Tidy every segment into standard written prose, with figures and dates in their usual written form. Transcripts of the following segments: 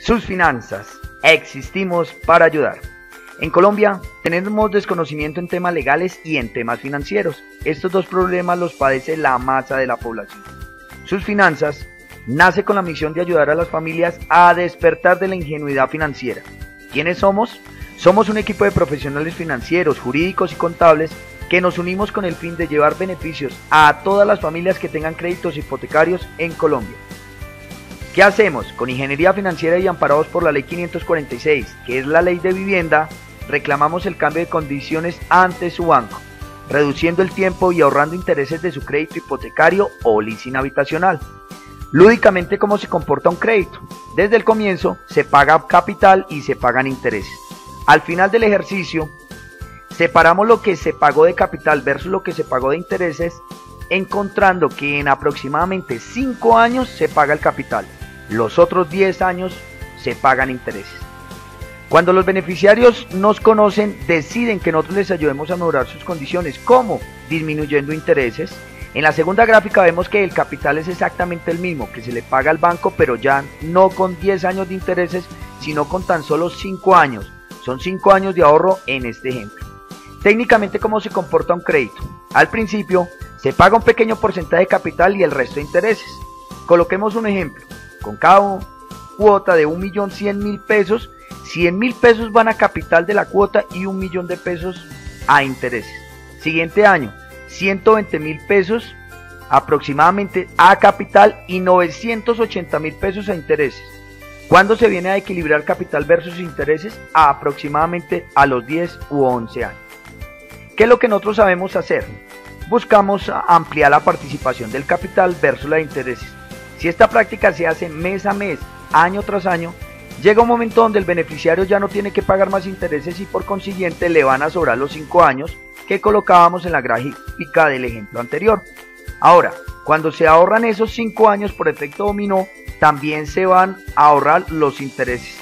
Sus finanzas. Existimos para ayudar. En Colombia tenemos desconocimiento en temas legales y en temas financieros. Estos dos problemas los padece la masa de la población. Sus finanzas nace con la misión de ayudar a las familias a despertar de la ingenuidad financiera. ¿Quiénes somos? Somos un equipo de profesionales financieros, jurídicos y contables que nos unimos con el fin de llevar beneficios a todas las familias que tengan créditos hipotecarios en Colombia. ¿Qué hacemos? Con ingeniería financiera y amparados por la Ley 546, que es la ley de vivienda, reclamamos el cambio de condiciones ante su banco, reduciendo el tiempo y ahorrando intereses de su crédito hipotecario o leasing habitacional. Lúdicamente, ¿cómo se comporta un crédito? Desde el comienzo se paga capital y se pagan intereses. Al final del ejercicio, separamos lo que se pagó de capital versus lo que se pagó de intereses, encontrando que en aproximadamente 5 años se paga el capital. Los otros 10 años se pagan intereses. Cuando los beneficiarios nos conocen, deciden que nosotros les ayudemos a mejorar sus condiciones. ¿Cómo? Disminuyendo intereses. En la segunda gráfica vemos que el capital es exactamente el mismo que se le paga al banco, pero ya no con 10 años de intereses, sino con tan solo 5 años. Son 5 años de ahorro en este ejemplo. Técnicamente, ¿cómo se comporta un crédito? Al principio, se paga un pequeño porcentaje de capital y el resto de intereses. Coloquemos un ejemplo. Con cada cuota de 1.100.000 pesos, 100.000 pesos van a capital de la cuota y 1.000.000 de pesos a intereses. Siguiente año, 120.000 pesos aproximadamente a capital y 980.000 pesos a intereses. ¿Cuándo se viene a equilibrar capital versus intereses? Aproximadamente a los 10 u 11 años. ¿Qué es lo que nosotros sabemos hacer? Buscamos ampliar la participación del capital versus la de intereses. Si esta práctica se hace mes a mes, año tras año, llega un momento donde el beneficiario ya no tiene que pagar más intereses y por consiguiente le van a sobrar los 5 años que colocábamos en la gráfica del ejemplo anterior. Ahora, cuando se ahorran esos 5 años por efecto dominó, también se van a ahorrar los intereses.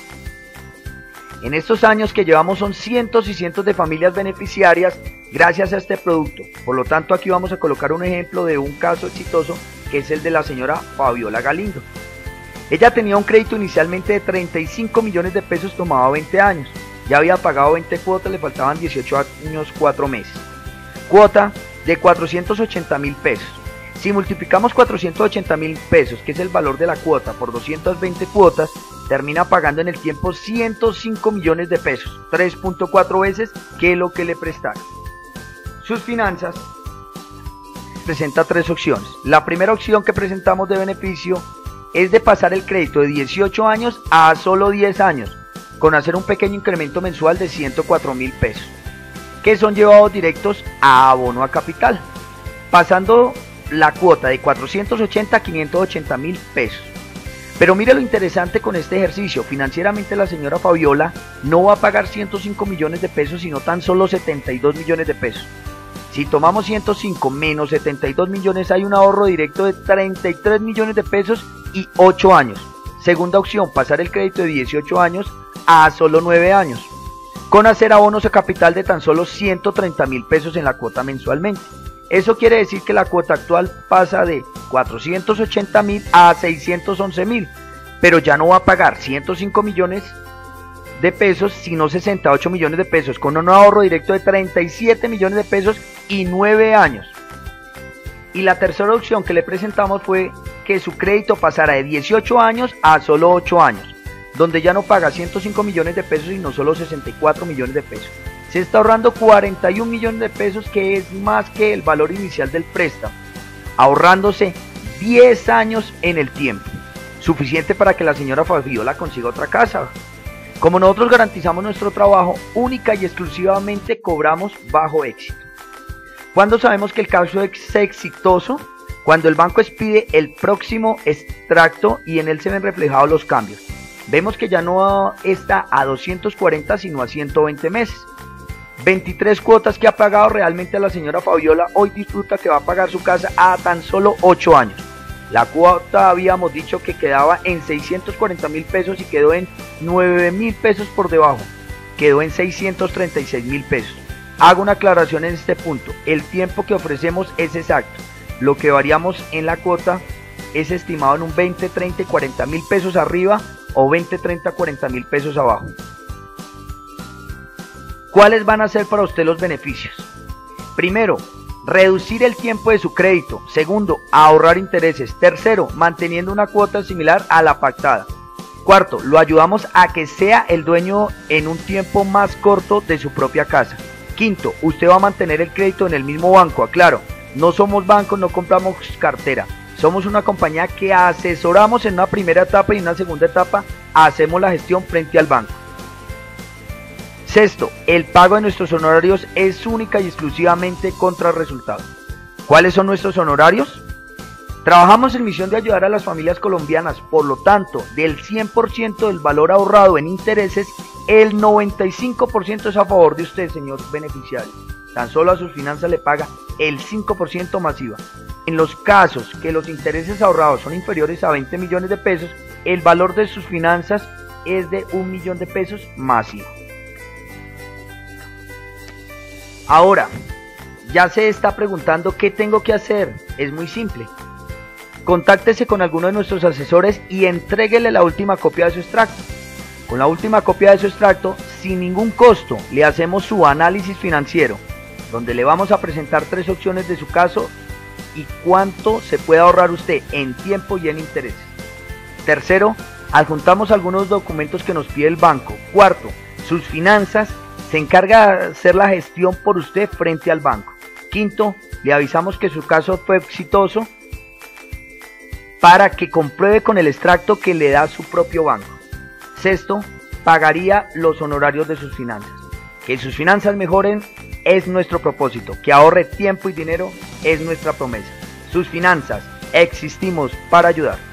En estos años que llevamos son cientos y cientos de familias beneficiarias gracias a este producto. Por lo tanto, aquí vamos a colocar un ejemplo de un caso exitoso que es el de la señora Fabiola Galindo. Ella tenía un crédito inicialmente de 35 millones de pesos tomado a 20 años. Ya había pagado 20 cuotas, le faltaban 18 años 4 meses. Cuota de 480.000 pesos. Si multiplicamos 480.000 pesos, que es el valor de la cuota, por 220 cuotas, termina pagando en el tiempo 105 millones de pesos, 3.4 veces que lo que le prestaron. Sus finanzas presenta 3 opciones. La primera opción que presentamos de beneficio es de pasar el crédito de 18 años a solo 10 años, con hacer un pequeño incremento mensual de 104.000 pesos, que son llevados directos a abono a capital, pasando la cuota de 480 a 580.000 pesos. Pero mire lo interesante con este ejercicio, financieramente la señora Fabiola no va a pagar 105 millones de pesos, sino tan solo 72 millones de pesos. Si tomamos 105 menos 72 millones, hay un ahorro directo de 33 millones de pesos y 8 años. Segunda opción, pasar el crédito de 18 años a solo 9 años, con hacer abonos a capital de tan solo 130.000 pesos en la cuota mensualmente. Eso quiere decir que la cuota actual pasa de 480.000 a 611.000, pero ya no va a pagar 105 millones de pesos, sino 68 millones de pesos, con un ahorro directo de 37 millones de pesos y 9 años. Y la tercera opción que le presentamos fue que su crédito pasara de 18 años a solo 8 años, donde ya no paga 105 millones de pesos, sino solo 64 millones de pesos. Se está ahorrando 41 millones de pesos, que es más que el valor inicial del préstamo, ahorrándose 10 años en el tiempo, suficiente para que la señora Fabiola consiga otra casa. Como nosotros garantizamos nuestro trabajo, única y exclusivamente cobramos bajo éxito. ¿Cuándo sabemos que el caso es exitoso? Cuando el banco expide el próximo extracto y en él se ven reflejados los cambios. Vemos que ya no está a 240 sino a 120 meses. 23 cuotas que ha pagado realmente a la señora Fabiola, hoy disfruta que va a pagar su casa a tan solo 8 años. La cuota habíamos dicho que quedaba en 640.000 pesos y quedó en 9.000 pesos por debajo, quedó en 636.000 pesos. Hago una aclaración en este punto, el tiempo que ofrecemos es exacto, lo que variamos en la cuota es estimado en un 20, 30 y 40.000 pesos arriba o 20, 30, 40 mil pesos abajo. ¿Cuáles van a ser para usted los beneficios? Primero, reducir el tiempo de su crédito. Segundo, ahorrar intereses. Tercero, manteniendo una cuota similar a la pactada. Cuarto, lo ayudamos a que sea el dueño en un tiempo más corto de su propia casa. Quinto, usted va a mantener el crédito en el mismo banco, aclaro. No somos bancos, no compramos cartera. Somos una compañía que asesoramos en una primera etapa y en una segunda etapa hacemos la gestión frente al banco. Sexto, el pago de nuestros honorarios es única y exclusivamente contra resultados. ¿Cuáles son nuestros honorarios? Trabajamos en misión de ayudar a las familias colombianas, por lo tanto, del 100% del valor ahorrado en intereses, el 95% es a favor de usted, señor beneficiario. Tan solo a sus finanzas le paga el 5% más IVA. En los casos que los intereses ahorrados son inferiores a 20 millones de pesos, el valor de sus finanzas es de 1 millón de pesos más IVA. Ahora, ya se está preguntando qué tengo que hacer. Es muy simple. Contáctese con alguno de nuestros asesores y entréguele la última copia de su extracto. Con la última copia de su extracto, sin ningún costo, le hacemos su análisis financiero, donde le vamos a presentar 3 opciones de su caso y cuánto se puede ahorrar usted en tiempo y en intereses. Tercero, adjuntamos algunos documentos que nos pide el banco. Cuarto, sus finanzas, se encarga de hacer la gestión por usted frente al banco. Quinto, le avisamos que su caso fue exitoso para que compruebe con el extracto que le da su propio banco. Sexto, pagaría los honorarios de sus finanzas. Que sus finanzas mejoren es nuestro propósito, que ahorre tiempo y dinero es nuestra promesa. Sus finanzas, existimos para ayudar.